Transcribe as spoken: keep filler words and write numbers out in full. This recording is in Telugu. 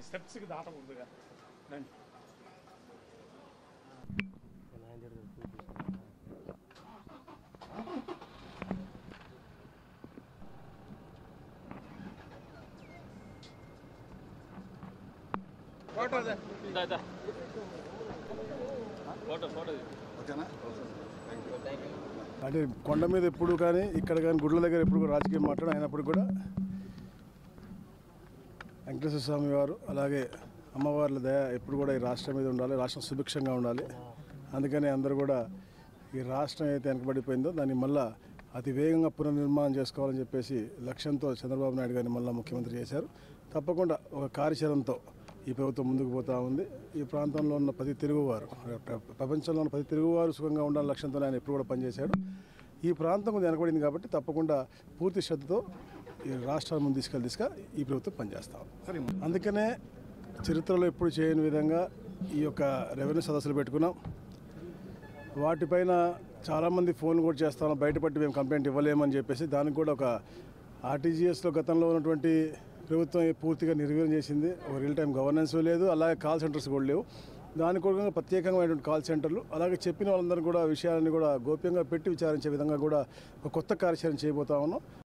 స్టెప్స్కి దాటకూడదుగా రండి. అంటే కొండ మీద ఎప్పుడు కానీ ఇక్కడ కానీ గుడ్ల దగ్గర ఎప్పుడు కూడా రాజకీయం మాట్లాడడం అయినప్పుడు కూడా వెంకటేశ్వర స్వామి వారు అలాగే అమ్మవార్ల దయ ఎప్పుడు కూడా ఈ రాష్ట్రం మీద ఉండాలి, రాష్ట్రం సుభిక్షంగా ఉండాలి. అందుకని అందరూ కూడా ఈ రాష్ట్రం అయితే వెనకబడిపోయిందో దాన్ని మళ్ళా అతి వేగంగా పునర్నిర్మాణం చేసుకోవాలని చెప్పేసి లక్ష్యంతో చంద్రబాబు నాయుడు గారిని మళ్ళీ ముఖ్యమంత్రి చేశారు. తప్పకుండా ఒక కార్యాచరణతో ఈ ప్రభుత్వం ముందుకు పోతూ ఉంది. ఈ ప్రాంతంలో ఉన్న ప్రతి తెలుగువారు, ప్రపంచంలో ఉన్న ప్రతి తెలుగువారు సుఖంగా ఉండాలని లక్ష్యంతో ఆయన ఎప్పుడు కూడా పనిచేశాడు. ఈ ప్రాంతం కొంచెం వెనకబడింది కాబట్టి తప్పకుండా పూర్తి శ్రద్ధతో ఈ రాష్ట్రాల ముందు తీసుకెళ్ళి తీసుక ఈ ప్రభుత్వం పనిచేస్తాం. అందుకనే చరిత్రలో ఎప్పుడు చేయని విధంగా ఈ యొక్క రెవెన్యూ సదస్సులు పెట్టుకున్నాం. వాటిపైన చాలామంది ఫోన్లు కూడా చేస్తాం, బయటపడి మేము కంప్లైంట్ ఇవ్వలేమని చెప్పేసి దానికి కూడా ఒక ఆర్టీజీఎస్లో గతంలో ఉన్నటువంటి ప్రభుత్వం పూర్తిగా నిర్వీర్యం చేసింది. ఒక రియల్ టైం గవర్నెన్స్ లేదు, అలాగే కాల్ సెంటర్స్ కూడా లేవు. దానికి కూడా ప్రత్యేకమైనటువంటి కాల్ సెంటర్లు, అలాగే చెప్పిన వాళ్ళందరూ కూడా విషయాలని కూడా గోప్యంగా పెట్టి విచారించే విధంగా కూడా ఒక కొత్త కార్యాచరణ చేయబోతా ఉన్నాం.